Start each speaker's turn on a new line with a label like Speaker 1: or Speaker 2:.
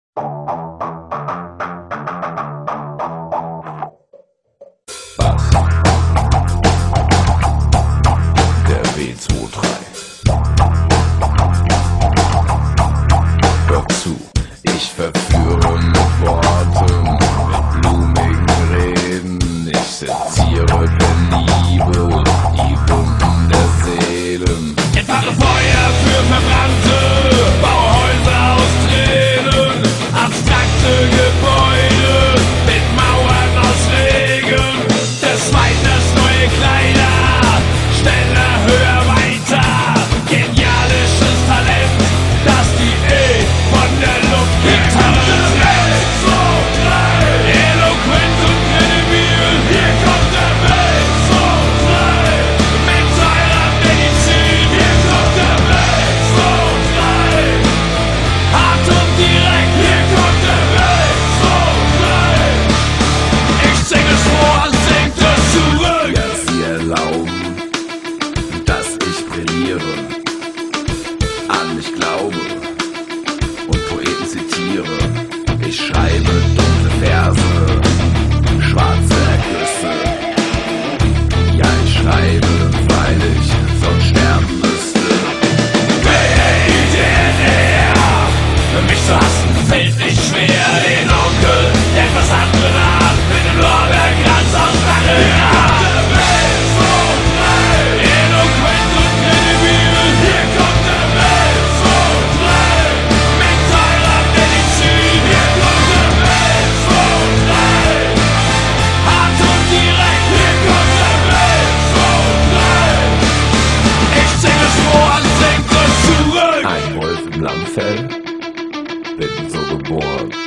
Speaker 1: Der W2-3. Hör zu, ich verführe mit Worten, mit blumigen Reden. Ich seziere penibel die Wunden der Seelen.
Speaker 2: Entfache Feuer für Verbrannte, Baue Häuser aus Tränen. Abstrakte Gebäude mit Mauern aus Regen. Des Weidners neue Kleider, schneller, höher, weiter. Genialisches Talent, das W.E.I.D.N.E.R von der Luftgitarre trennt. Eloquent und penibel, hier kommt der W.E.I.D.N.E.R mit seiner Medizin. Hier kommt der W.E.I.D.N.E.R hart und direkt. Hier kommt der W.E.I.D.N.E.R ich sing es vor, singt es zurück.
Speaker 1: Ja, sie erlauben, dass ich brilliere, an mich glaube und Poeten zitiere. Ich schreibe dunkle Verse, schwarze Ergüsse. Ja, ich schreibe, weil ich sonst sterben müsste.
Speaker 2: W.E.I.D.N.E.R mich zu hassen fällt nicht schwer. Den Onkel etwas andere nach mit dem Lorbeerkranz aus Stacheldraht. Eloquent und penibel, hier kommt der W.E.I.D.N.E.R mit seiner Medizin. Hier kommt der W.E.I.D.N.E.R hart und direkt. Hier kommt der W.E.I.D.N.E.R ich sing es vor und singt es zurück.
Speaker 1: Ein Wolf im Lammfell, bin so geboren.